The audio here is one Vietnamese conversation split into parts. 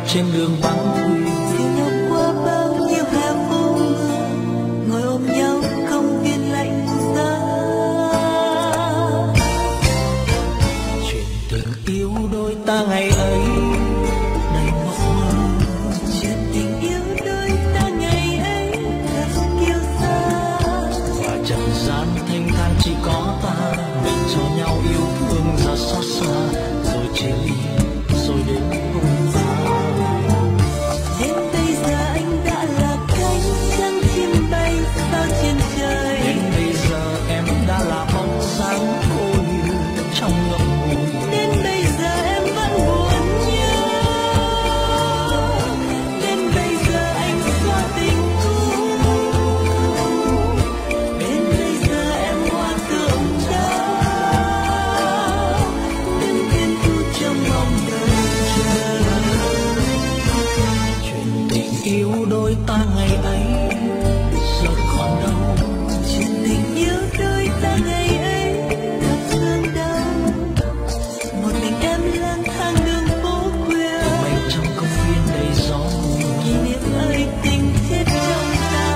trên đường vắng người. Yêu nhau qua bao nhiêu hè phố mưa, ngồi ôm nhau công viên lạnh giá. Chuyện tình yêu đôi ta ngày ấy đầy mộng mơ. Chuyện tình yêu đôi ta ngày ấy thật kiêu sa. Và trần gian thanh thang chỉ có ta, mình cho nhau yêu thương ra xót xa, rồi chia ly rồi đến hôm ta. Đến bây giờ anh đã là cánh trăng chim bay sao trên trời. Đến bây giờ em đã là bóng dáng cô liêu trong ngậm ngùi. Đến bây giờ em vẫn buồn nhớ. Đến bây giờ anh xóa tình cũ. Đến bây giờ em hoa tượng đá. Đến thiên thu trong mong đợi chờ. Chuyện tình yêu đôi ta ngày ấy giờ còn đâu. Chuyện tình yêu đôi ta ngày ấy thật thương đau. Một mình em lang thang đường phố khuya. Mình trong công viên đầy gió. Kỷ niệm ơi tình thiết trong ta.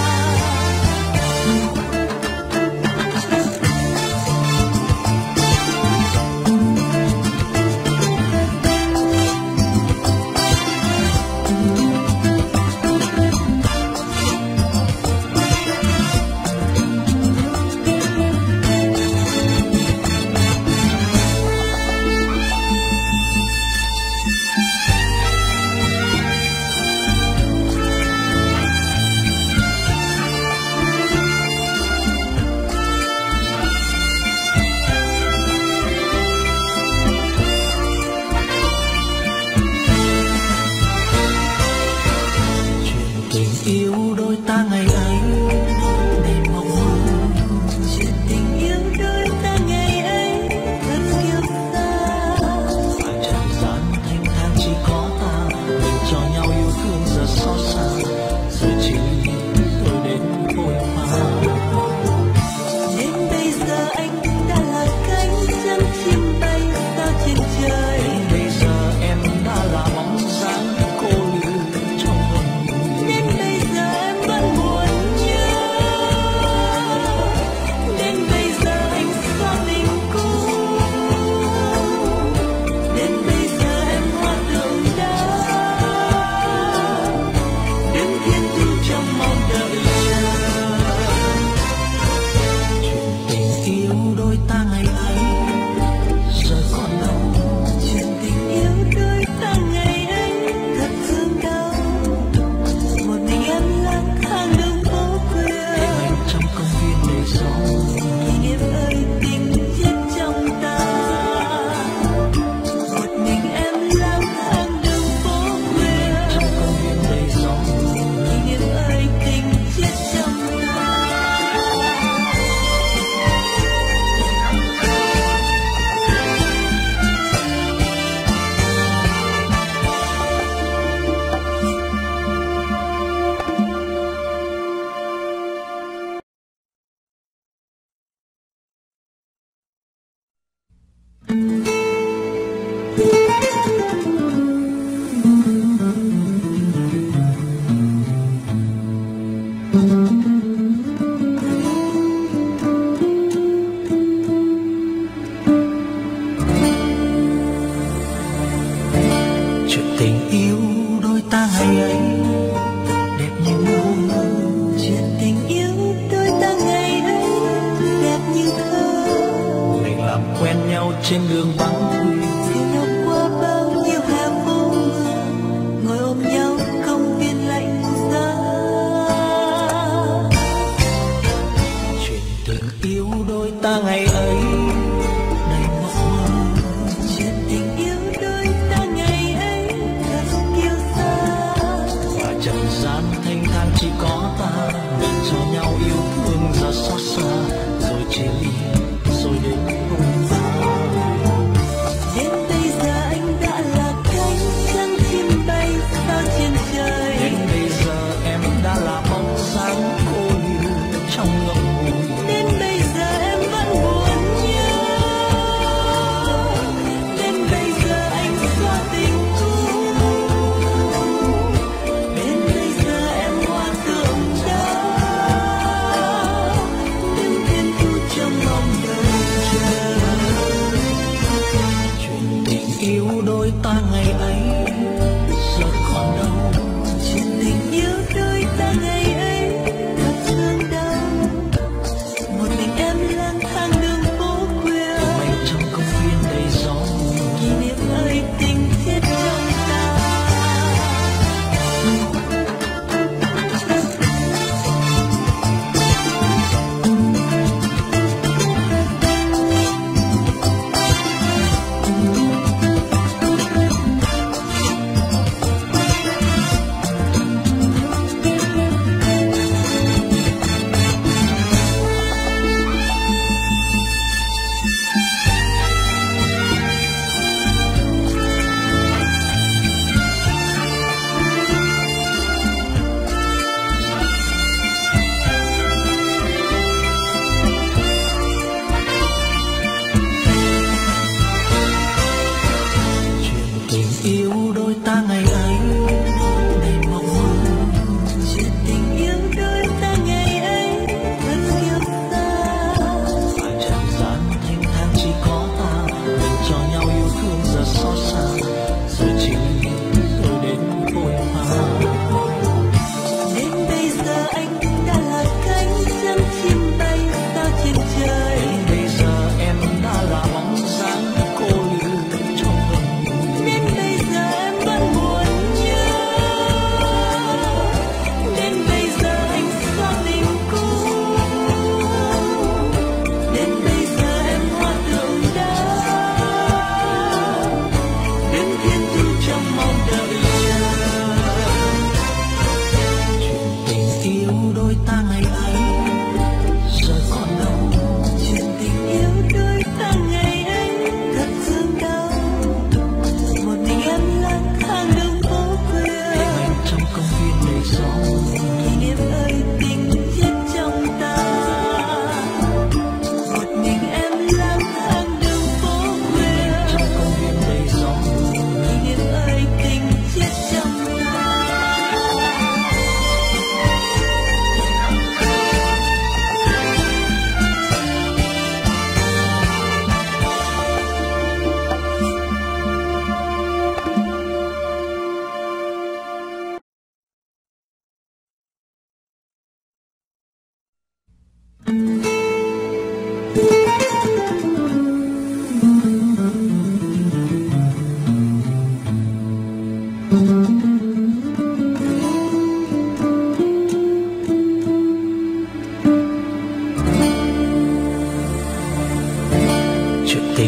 Tình yêu đôi ta ngày ấy đầy mộng mơ. Chuyện tình yêu đôi ta ngày ấy thật kiêu sa. Và trần gian thanh thang chỉ có ta, mình cho nhau yêu thương giờ xót xa, rồi chia ly rồi đến vội vã. Đến bây giờ anh đã là cánh trăng chim bay sao trên trời. Đến bây giờ em đã là bóng dáng cô liêu trong ngậm ngùi. Đến bây giờ em vẫn buồn nhớ. Đến bây giờ anh xóa tình cũ. Đến bây giờ em hoa tượng đá. Đến thiên thu trong mong đợi chờ. Chuyện tình yêu đôi ta ngày ấy giờ còn đâu. Chuyện tình yêu đôi ta ngày ấy thật thương đau. Một mình em lang thang đường phố khuya. Mình trong công viên đầy gió. Kỷ niệm ơi tình thiết trong ta. Một mình em lang thang đường phố khuya. Trong công viên đầy gió. Kỷ niệm ơi tình thiết trong ta. Chuyện tình yêu đôi ta ngày ấy đẹp như mơ. Chuyện tình yêu đôi ta ngày ấy đẹp như thơ. Mình làm quen nhau trên đường vắng người. Yêu nhau qua bao nhiêu hè phố mưa, ngồi ôm nhau công viên lạnh giá. Chuyện tình yêu đôi ta ngày ấy đầy mộng mơ. Chuyện tình yêu đôi ta ngày ấy thật kiêu sa. Và trần gian thanh thang chỉ có ta, mình cho nhau yêu thương ra xót xa, rồi chia ly rồi đến hôm ta. Đến bây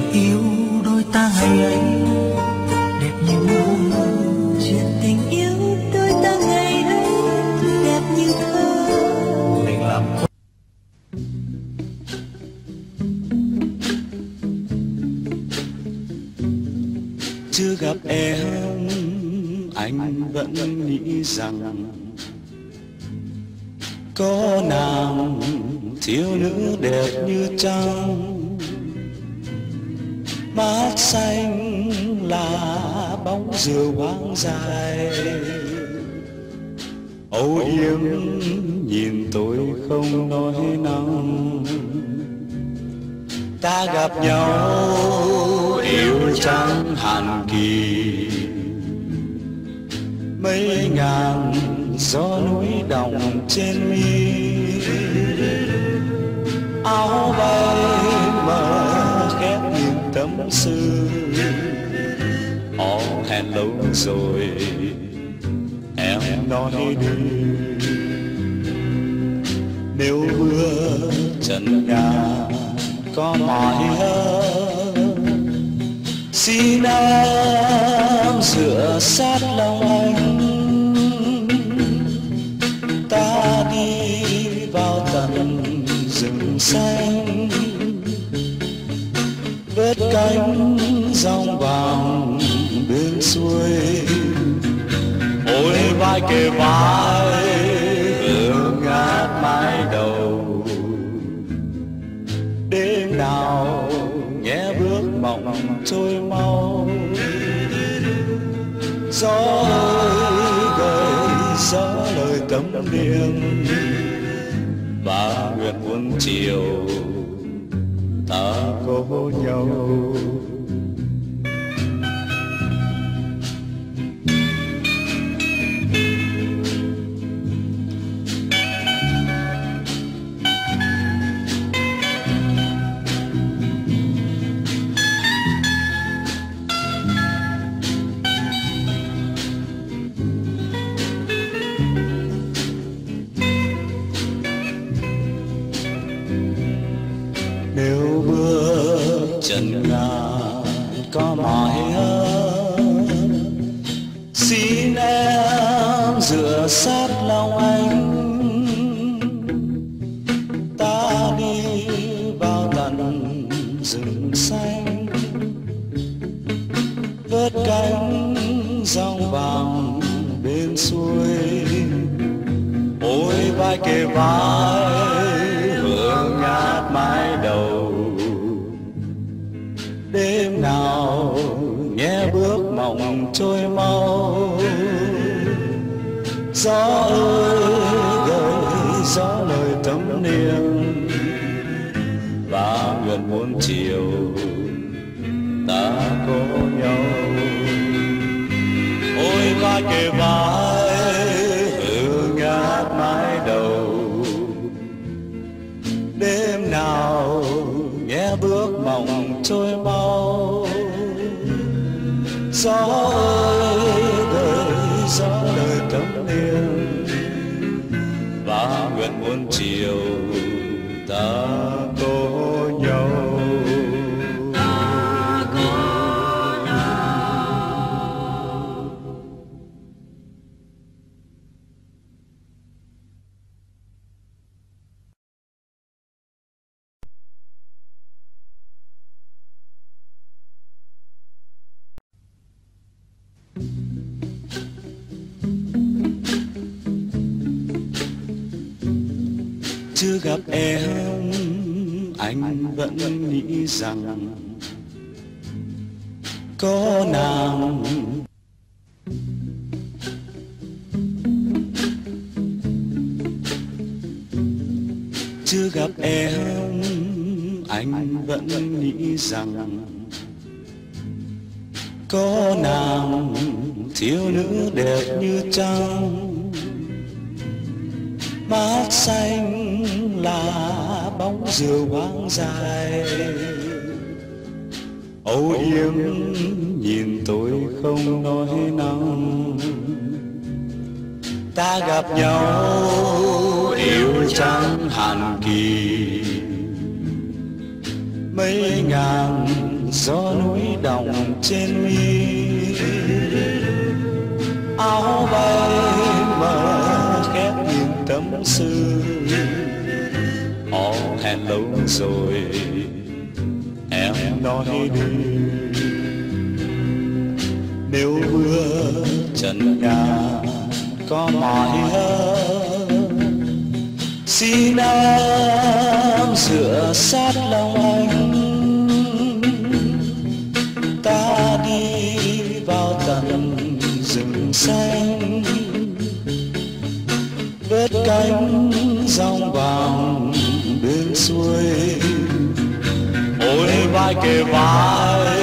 yêu đôi ta ngày ấy đẹp như mơ. Chuyện tình yêu đôi ta ngày ấy đẹp như thơ. Mình làm chưa gặp em, anh vẫn nghĩ rằng có nàng thiếu nữ đẹp như trăng, mát xanh là bóng rượu hoang dài. Âu yếm nhìn tôi không nói năng, ta gặp nhau yêu chẳng hạn kỳ. Mấy ngàn gió núi đồng trên mi, áo bay mờ khép nhìn tâm sự. Họ hẹn lâu rồi em nói đi, nếu mưa trần nhà có mỏi hơn, xin em dựa sát lòng anh. Ta đi vào tận rừng xanh, vết cánh dòng vàng bên xuôi. Ôi vai kề vai hương ngát mái đầu, đêm nào nhẹ bước mộng trôi mau. Gió ơi gợi gió lời tâm niệm, và nguyện muôn chiều ta có nhau. Nếu bước chân ngàn có mỏi hơn, xin em dựa sát lòng anh. Ta đi vào tận rừng xanh, vớt cánh dòng vàng bên xuôi. Ôi vai kề vai hương ngát mái đầu, đêm nào nghe bước mộng trôi mau. Gió ơi gợi gió lời tâm niệm, và nguyện muôn chiều ta có nhau. Ôi vai kề vai hương ngát mái đầu, đêm nào nghe bước mộng trôi mau. Gió ơi gợi gió lời tâm niệm, và nguyện muôn chiều ta có nhau. Chưa gặp em, anh vẫn nghĩ rằng có nàng chưa gặp em, anh vẫn nghĩ rằng có nàng thiếu nữ đẹp như trăng, mát xanh là bóng rượu hoang dài. Âu yếm nhìn tôi không nói năng, ta gặp nhau yêu chẳng hạn kỳ. Mấy ngàn gió núi đồng trên mi, áo bay mà khép nhìn tâm sự. Hẹn lâu rồi em nói đi, nếu mưa trần nhà có mỏi xin em dựa sát lòng anh, ta đi vào tận rừng xanh, vết cánh dòng vàng bên xuôi, ôi vai kề vai